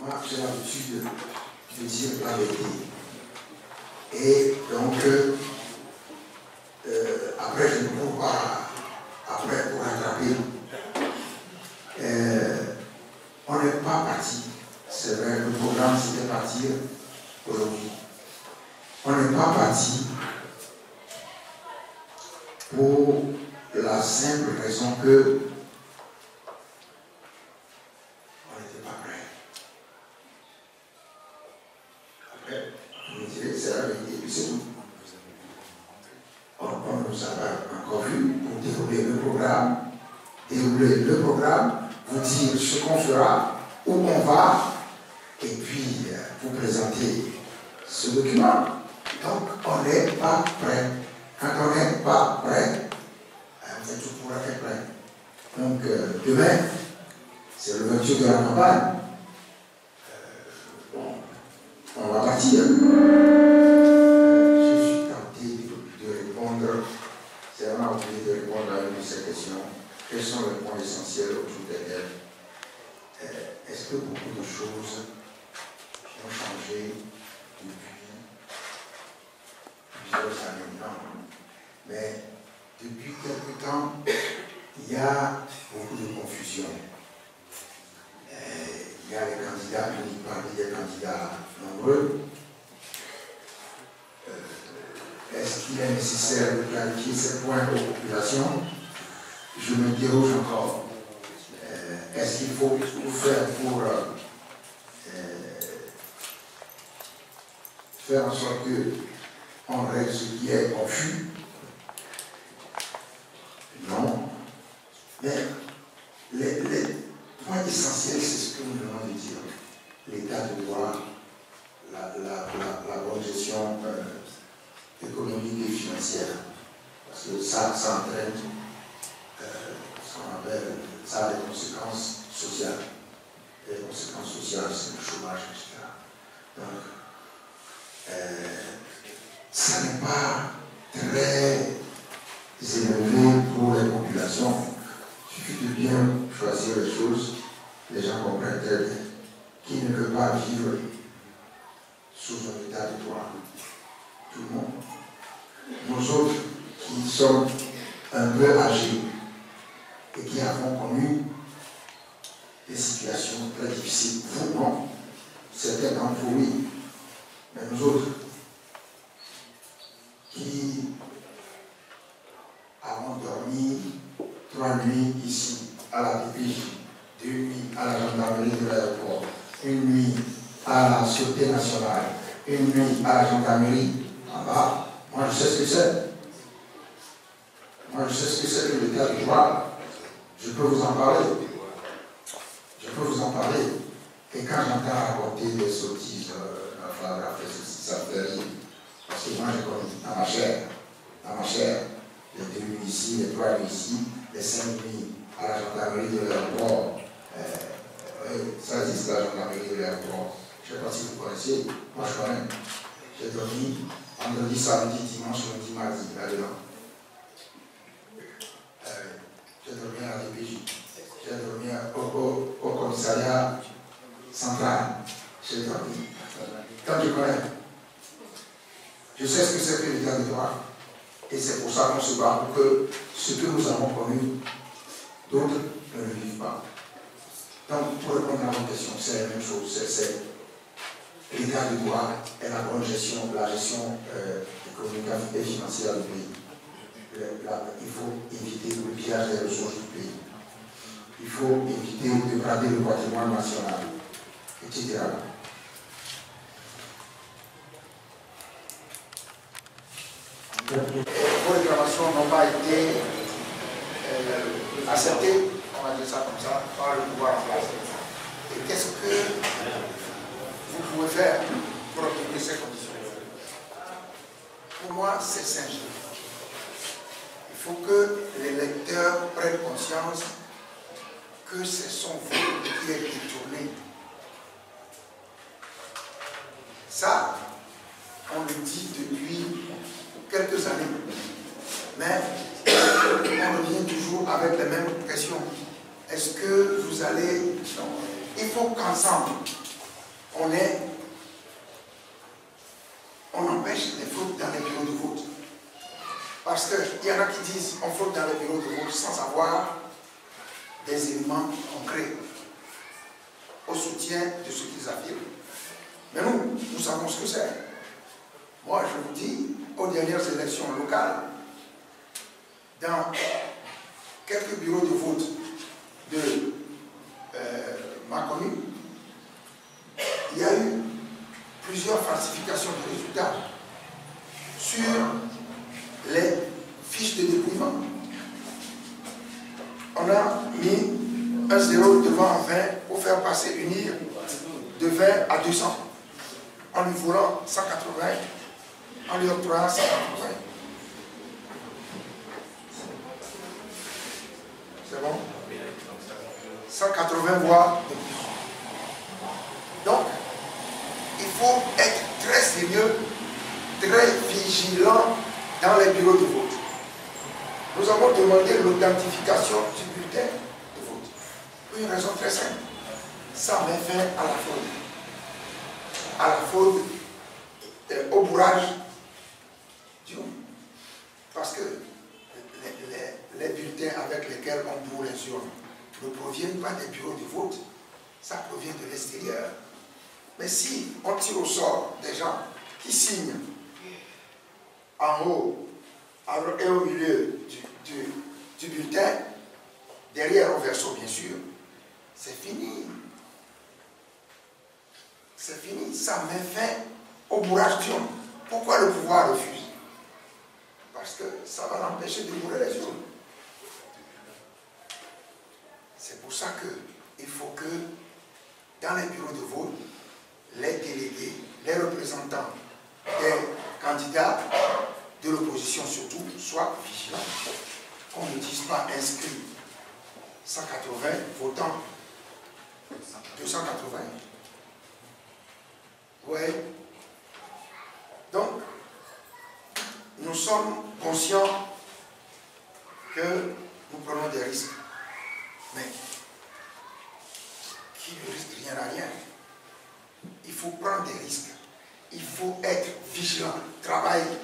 moi j'ai l'habitude de dire la vérité. Et donc, après, je ne cours pas après pour rattraper. On n'est pas parti. C'est vrai, le programme c'était partir aujourd'hui. On n'est pas parti pour la simple raison que on n'était pas prêt. Après, vous me direz, c'est la vérité, et puis c'est tout. On ne nous a pas encore vu pour dérouler le programme, vous dire ce qu'on fera, où on va, et puis vous présenter ce document. Donc, on n'est pas prêt. Quand on n'est pas prêt, on fait tout pour être prêt. Donc, demain, c'est le 28 de la campagne. On va partir. Je suis tenté de répondre, c'est vraiment oublié de répondre à une de ces questions. Quels sont les points essentiels autour desquels est-ce que beaucoup de choses ont changé depuis plusieurs années maintenant? Mais depuis quelque temps, il y a beaucoup de confusion. Il y a les candidats, je dis parmi des candidats nombreux. Est-ce qu'il est nécessaire de clarifier ces points aux populations? Je m'interroge encore. Est-ce qu'il faut tout faire pour faire en sorte qu'on règle ce qui est confus? Non. Mais les points essentiels, c'est ce que nous venons de dire. L'état de droit, la bonne gestion économique et financière. Parce que ça entraîne ce qu'on appelle, ça a des conséquences sociales. Et les conséquences sociales, c'est le chômage, etc. Donc, ça n'est pas très élevé pour les populations. Il suffit de bien choisir les choses, les gens comprennent très bien. Qui ne peut pas vivre sous un état de droit? Tout le monde. Nous autres qui sommes un peu âgés et qui avons connu des situations très difficiles, vous non, certains d'entre vous oui, mais nous autres qui avons dormi 3 nuits ici à la DPJ, 2 nuits à la gendarmerie de l'aéroport, 1 nuit à la Sûreté nationale, 1 nuit à la gendarmerie en bas, moi je sais ce que c'est. Moi je sais ce que c'est que l'état du droit. Je peux vous en parler. Je peux vous en parler. Et quand j'entends raconter des sottises, ça me fait rire. Parce que moi j'ai connu dans ma chair, les 2 nuits ici, les 3 nuits ici, les 5 nuits à la gendarmerie de l'aéroport. Ça existe la gendarmerie de l'aéroport. Je ne sais pas si vous connaissez, moi je connais. J'ai dormi vendredi, samedi, dimanche, lundi, mardi, là-dedans. J'ai dormi à la DPJ. J'ai dormi au commissariat central. J'ai dormi. Quand je connais, je sais ce que c'est que l'état de droit. Et c'est pour ça qu'on se bat pour que ce que nous avons connu, d'autres ne le vivent pas. Donc, pour répondre à votre question, c'est la même chose. C'est l'état de droit et la bonne gestion, la gestion économique et financière du pays. Il faut éviter le pillage des ressources du pays. Il faut éviter de dégrader le patrimoine national, etc. Vos réclamations n'ont pas été acceptées, on va dire ça comme ça, par le pouvoir en place. Et qu'est-ce que vous pouvez faire pour obtenir ces conditions? Pour moi, c'est simple. Il faut que les lecteurs prennent conscience que c'est son vote qui est détourné. Ça, on le dit depuis quelques années. Mais on revient toujours avec les mêmes questions. Est-ce que vous allez... Il faut qu'ensemble, on empêche les fraudes dans les bureaux de vote. Parce qu'il y en a qui disent on fraude dans les bureaux de vote sans avoir des éléments concrets au soutien de ce qu'ils affirment. Mais nous savons ce que c'est. Moi, je vous dis, aux dernières élections locales, dans quelques bureaux de vote de ma commune, il y a eu plusieurs falsifications de résultats sur les fiches de dépouillement. On a mis un 0 devant 20 pour faire passer une IR de 20 à 200, en lui volant 180, en lui octroyant 180. C'est bon? 180 voix de plus. Donc, il faut être très sérieux, très vigilant dans les bureaux de vote. Nous avons demandé l'authentification du bulletin de vote. Pour une raison très simple. Ça met fin à la fraude. À la fraude, au bourrage du nom. Parce que les bulletins avec lesquels on bourre les urnes ne proviennent pas des bureaux de vote. Ça provient de l'extérieur. Mais si on tire au sort des gens qui signent en haut et au milieu du bulletin, derrière au verso bien sûr, c'est fini. C'est fini. Ça met fin au bourrage d'urne. Pourquoi le pouvoir refuse? Parce que ça va l'empêcher de bourrer les urnes. C'est pour ça qu'il faut que dans les bureaux de vote, les délégués, les représentants des candidats, de l'opposition surtout, soient vigilants. Qu'on ne dise pas inscrit 180, votant 280. Oui. Donc, nous sommes conscients que nous prenons des risques. Mais qui ne risque rien à rien? Il faut prendre des risques. Il faut être vigilant, travailler.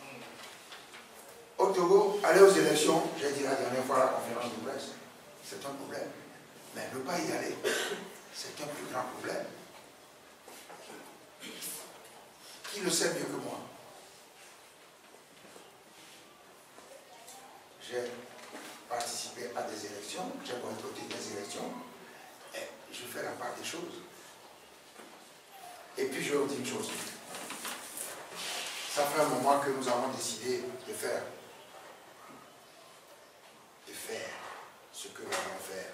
Au Togo, aller aux élections, j'ai dit la dernière fois à la conférence de presse, c'est un problème. Mais ne pas y aller, c'est un plus grand problème. Qui le sait mieux que moi? J'ai participé à des élections, j'ai boycotté des élections, et je fais la part des choses. Et puis je vous dis une chose. Ça fait un moment que nous avons décidé de faire ce que nous allons faire.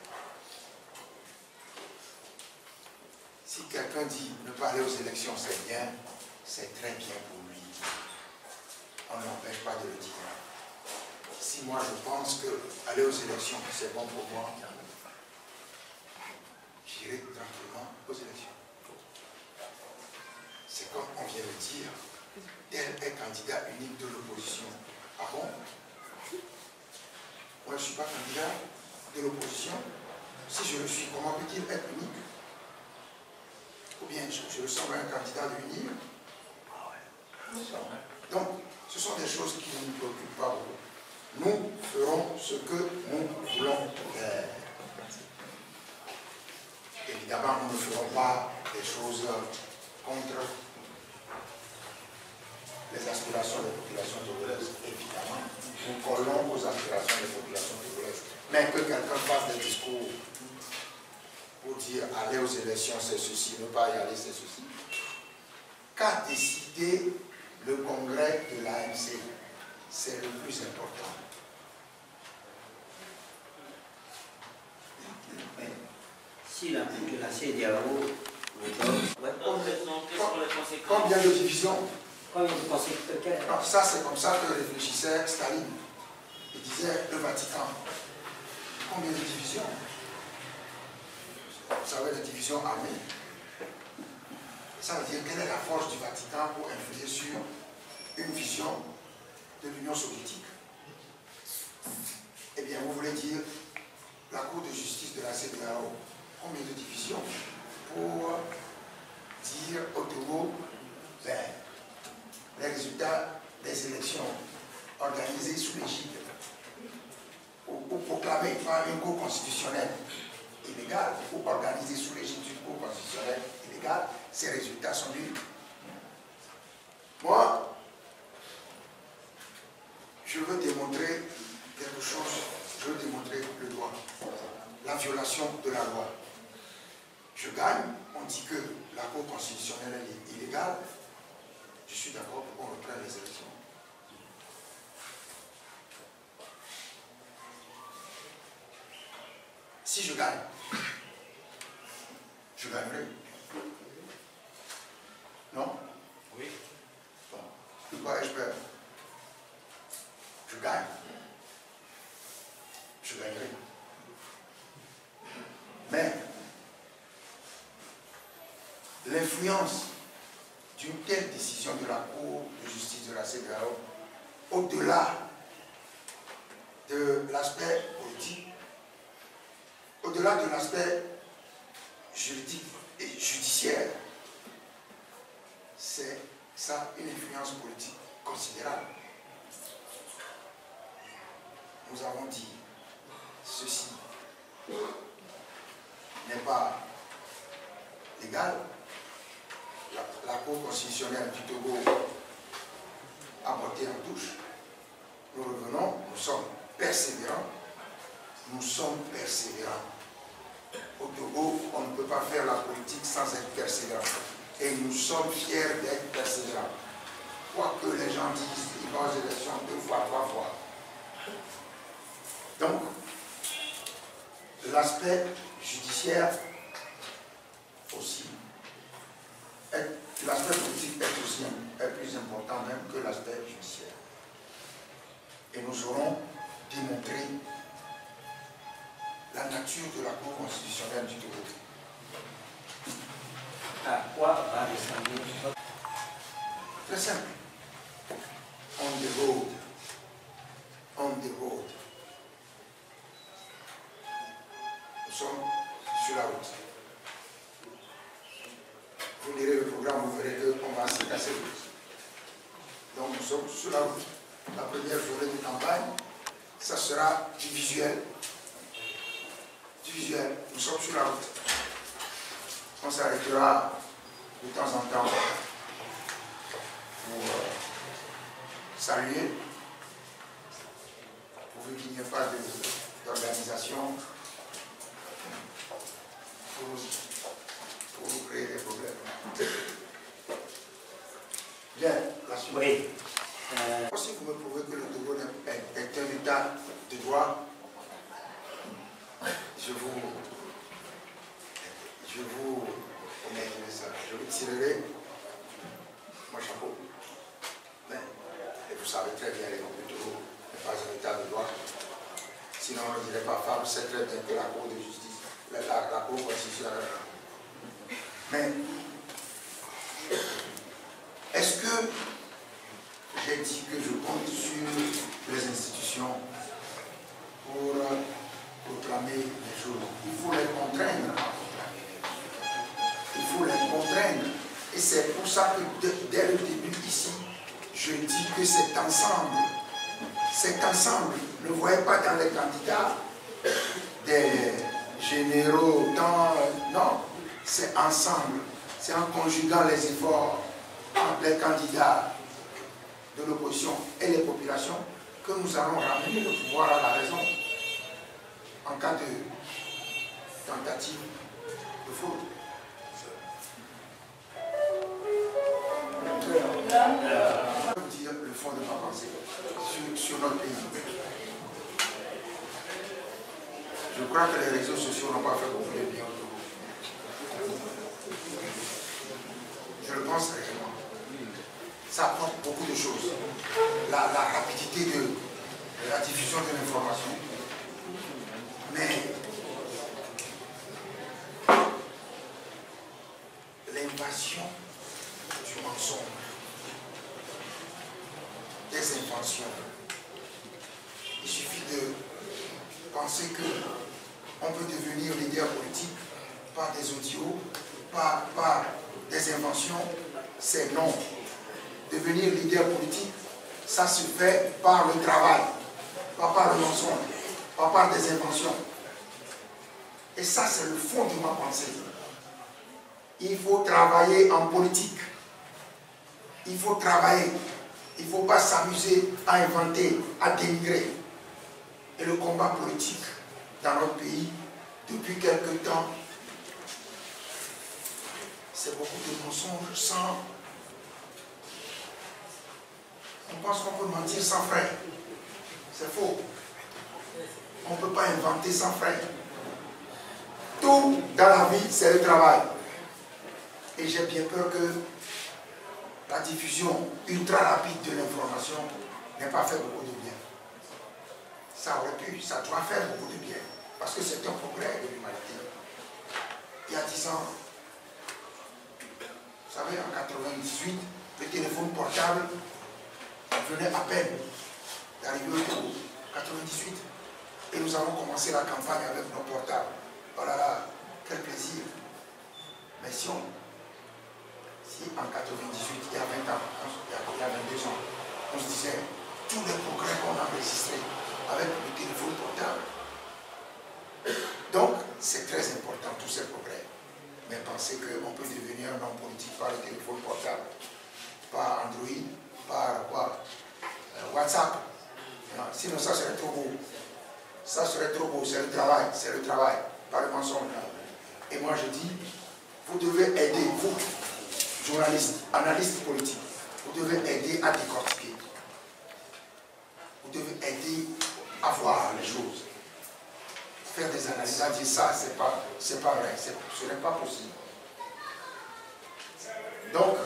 Si quelqu'un dit ne pas aller aux élections, c'est bien, c'est très bien pour lui. On ne l'empêche pas de le dire. Si moi je pense que aller aux élections, c'est bon pour moi, j'irai tranquillement aux élections. C'est comme on vient de dire, tel est candidat unique de l'opposition. Ah bon? Moi je ne suis pas candidat de l'opposition. Si je le suis, comment peut-il être unique? Ou bien je ressemble à un candidat de l'UNIR? Donc, ce sont des choses qui ne nous préoccupent pas beaucoup. Nous ferons ce que nous voulons faire. Évidemment, nous ne ferons pas des choses contre les aspirations des populations togolaises. Évidemment, nous collons aux aspirations des populations togolaises. Mais que quelqu'un fasse des discours pour dire aller aux élections c'est ceci, ne pas y aller c'est ceci. Qu'a décidé le congrès de l'AMC? C'est le plus important. Si la Cour de la CEDEAO le donne, Combien de divisions? combien de conséquences? Non, ça c'est comme ça que réfléchissait Staline. Il disait le Vatican. Combien de divisions? Vous savez, les divisions armées. Ça veut dire quelle est la force du Vatican pour influer sur une vision de l'Union soviétique? Eh bien, vous voulez dire la Cour de justice de la CEDEAO. Combien de divisions pour dire Togo, ben, les résultats des élections organisées sous l'égide ou proclamées par une cour constitutionnelle illégale ou organisées sous l'égide d'une cour constitutionnelle illégale, ces résultats sont nuls. Moi, je veux démontrer quelque chose, je veux démontrer le droit, la violation de la loi. Je gagne, on dit que la cour constitutionnelle est illégale, je suis d'accord pour qu'on reprenne les élections. Si je gagne, je gagnerai. Non? Oui. Bon. De quoi ai-je peur? Je gagne. Je gagnerai. Mais l'influence d'une telle décision de la Cour de justice de la CEDEAO, au-delà de l'aspect politique, au-delà de l'aspect juridique et judiciaire, c'est ça une influence politique considérable. Nous avons dit ceci n'est pas légal. La Cour constitutionnelle du Togo a porté en touche. Nous revenons, nous sommes persévérants. Nous sommes persévérants. Au Togo, on ne peut pas faire la politique sans être persévérant. Et nous sommes fiers d'être persévérants. Quoi que les gens disent, ils vont aux élections 2 fois, 3 fois. Donc, l'aspect judiciaire aussi, l'aspect politique est plus important même que l'aspect judiciaire. Et nous aurons démontré la nature de la Cour constitutionnelle du Togo. À quoi va ressembler? Très simple. On the road. On the road. Nous sommes sur la route. Vous lirez le programme, vous verrez qu'on va se casser. Donc nous sommes sur la route. La première journée de campagne, ça sera du visuel. Du visuel. Nous sommes sur la route. On s'arrêtera de temps en temps pour saluer, pourvu qu'il n'y ait pas d'organisation pour créer des problèmes. Bien, la suite. Oui. Si vous me prouvez que le Togo est un état de droit, je vous tirerai mon chapeau. Mais, et vous savez très bien, le Togo n'est pas un état de droit. Sinon, on ne dirait pas femme, c'est très bien que la Cour de justice, la Cour constitutionnelle. Mais, est-ce que j'ai dit que je compte sur les institutions pour proclamer les choses? Il faut les contraindre. Il faut les contraindre. Et c'est pour ça que dès le début ici, je dis que c'est ensemble. C'est ensemble. Ne voyez pas dans les candidats des généraux, non, c'est ensemble. C'est en conjuguant les efforts entre les candidats de l'opposition et les populations que nous allons ramener le pouvoir à la raison en cas de tentative de fraude. Je vais vous dire le fond de ma pensée sur notre pays. Je crois que les réseaux sociaux n'ont pas fait beaucoup de bien au Togo. Je le pense réellement. Ça apporte beaucoup de choses. La rapidité de la diffusion de l'information. Mais l'invasion du mensonge, des inventions. Il suffit de penser qu'on peut devenir leader politique par des audios, par des inventions, c'est non. Devenir leader politique, ça se fait par le travail, pas par le mensonge, pas par des inventions. Et ça, c'est le fond de ma pensée. Il faut travailler en politique. Il faut travailler. Il ne faut pas s'amuser à inventer, à dénigrer. Et le combat politique dans notre pays, depuis quelque temps, c'est beaucoup de mensonges sans... On pense qu'on peut mentir sans frein. C'est faux. On ne peut pas inventer sans frein. Tout dans la vie, c'est le travail. Et j'ai bien peur que la diffusion ultra rapide de l'information n'ait pas fait beaucoup de bien. Ça aurait pu, ça doit faire beaucoup de bien. Parce que c'est un progrès de l'humanité. Il y a 10 ans, vous savez, en 98, le téléphone portable venait à peine d'arriver au Togo. 98. Et nous avons commencé la campagne avec nos portables. Oh là là, quel plaisir. Mais si en 98, il y a 20 ans, il y a 22 ans, on se disait tous les progrès qu'on a enregistrés avec le téléphone portable. Donc, c'est très important, tous ces progrès. Mais pensez qu'on peut devenir un homme politique par le téléphone portable, par Android, par quoi, WhatsApp. Non, sinon, ça serait trop beau. Ça serait trop beau, c'est le travail, pas le mensonge. Et moi, je dis, vous devez aider, vous, journalistes, analystes politiques, vous devez aider à décortiquer. Vous devez aider à voir les choses. Faire des analyses, à dire ça, c'est pas vrai, ce n'est pas possible. Donc,